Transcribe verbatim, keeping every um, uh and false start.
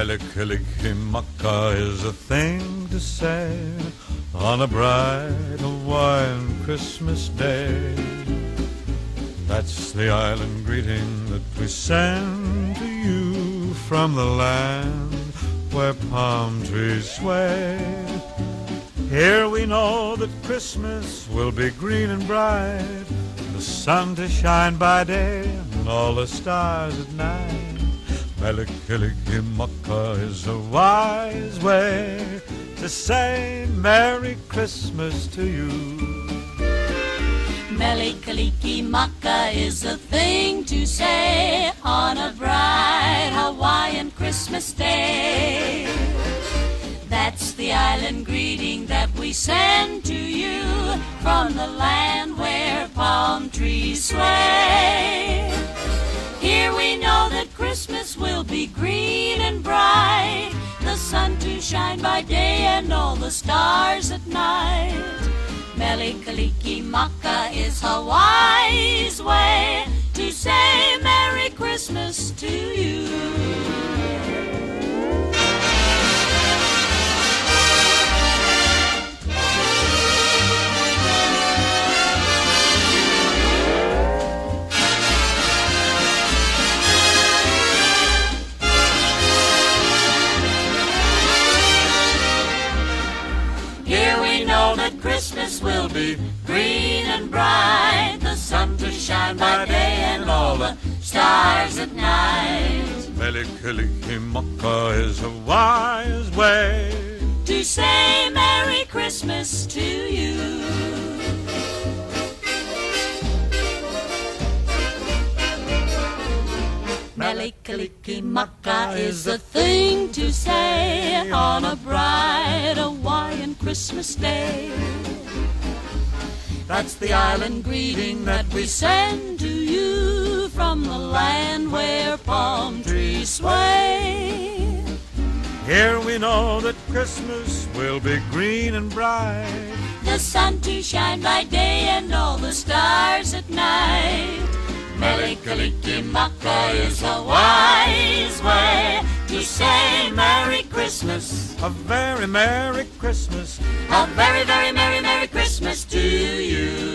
Melikilikimaka is a thing to say on a bright Hawaiian Christmas day. That's the island greeting that we send to you from the land where palm trees sway. Here we know that Christmas will be green and bright, the sun to shine by day and all the stars at night. Melikilikimaka is a wise way to say Merry Christmas to you. Melikilikimaka is a thing to say on a bright Hawaiian Christmas day. That's the island greeting that we send to you from the land where palm trees sway. Here we know that Christmas will be green and bright, the sun to shine by day and all the stars at night. Melikilikimaka is Hawaii's way to say Merry Christmas to you. Christmas will be green and bright, the sun to shine by day and all the stars at night. Melikilikimaka is a wise way to say Merry Christmas to you. Melikilikimaka is a thing to say on a bright Hawaiian Christmas day. That's the island greeting that we send to you from the land where palm trees sway. Here we know that Christmas will be green and bright, the sun to shine by day and all the stars at night. Melikilikimaka is a wise way to say Merry Christmas, a very Merry Christmas, a very, very Merry, Merry Christmas to you.